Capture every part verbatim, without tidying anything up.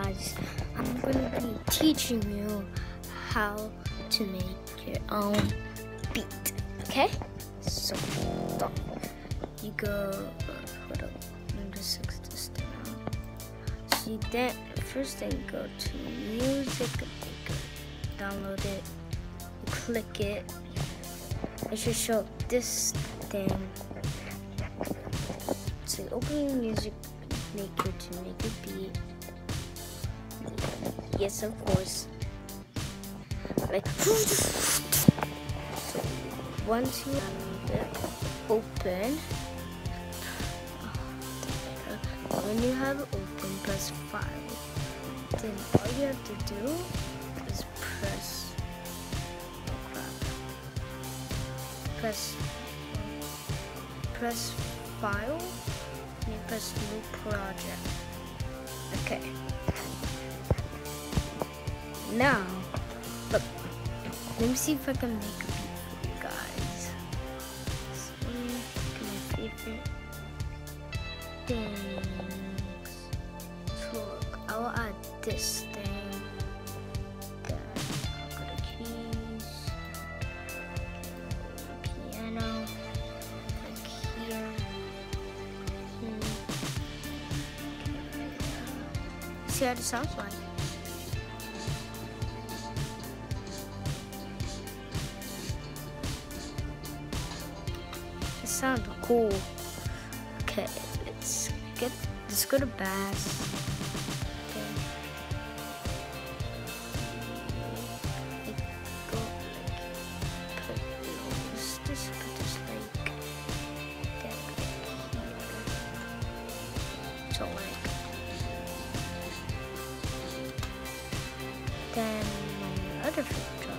guys, I'm going to be teaching you how to make your own beat, okay? So, stop. You go, uh, hold up, let me just fix this down. So you then, first thing, go to Music Maker, download it, you click it, it should show this thing. So you open your Music Maker to make a beat. Yes, of course. Like, so once you have it open, when you have it open, press File. Then all you have to do is press, oh crap, press, press File, and you press New Project. Okay. Now, look, let me see if I can make a beat for you guys. So, my favorite things. So, look, I will add this thing. Then I'll go to keys, piano, like here. Hmm. Okay. See how it sounds like. It sounds cool. Okay, let's get let's go to bass. Okay. Like, go like put this, this put this like that like here. So like then on the other flip drum.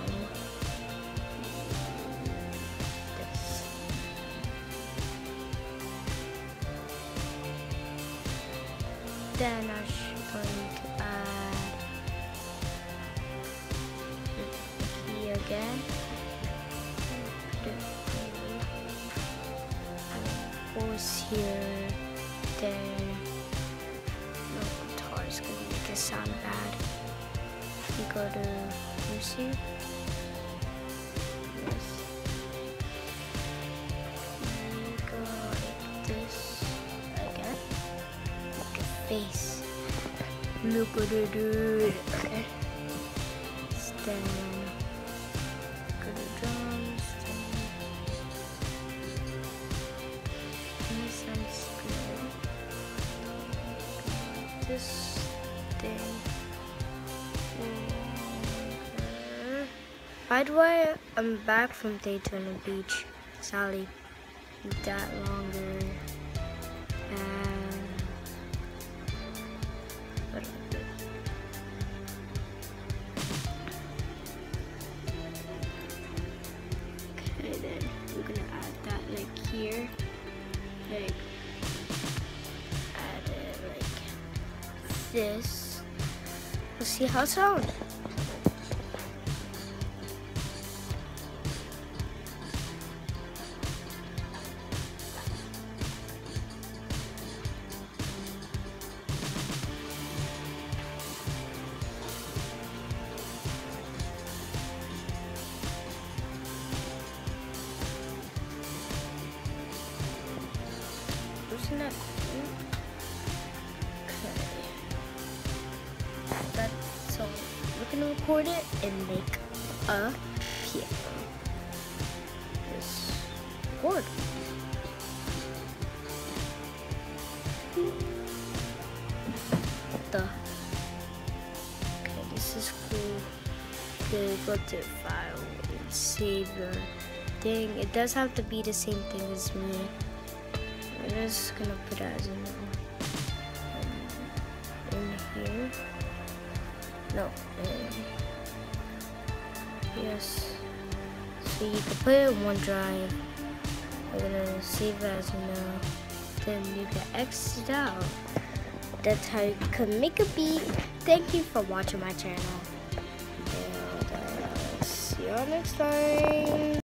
Then I'm going to add the key again. Pause here. Then no guitar is going to make it sound bad. You go to music. Yes. You go like this again. Face. Look at it, dude. Okay. Then go to drums. Then this sounds good. This thing. By the way, I'm back from Daytona Beach. Sorry, that longer. And okay, then we're gonna add that like here, like add it like this. Let's see how it sounds. Isn't that cool? Okay. That, so we're gonna record it and make a piano. Just record. The okay, this is cool. Okay, go to file and save your thing. It does have to be the same thing as me. I'm just gonna put it as in, um, in here. No, in, yes. So you can put it in OneDrive. I'm gonna save it as you know. Then you can exit out. That's how you can make a beat. Thank you for watching my channel. And uh, see you all next time.